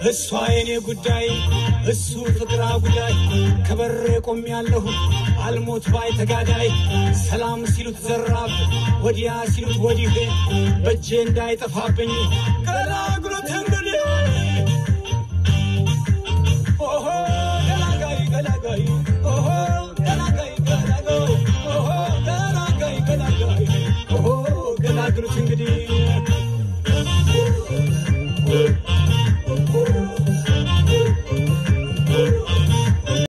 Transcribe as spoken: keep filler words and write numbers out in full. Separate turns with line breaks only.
እሷ የኔ ጉዳይ እሱ ፍቅራ ጉዳይ ከበሬ ቆሜያለሁ አልሞት ባይ ተጋዳይ ሰላም ሲሉት ዘራፍ ወዲያ ሲሉት ወዲህ በእጄ እንዳይጠፋብኝ ገላግሎ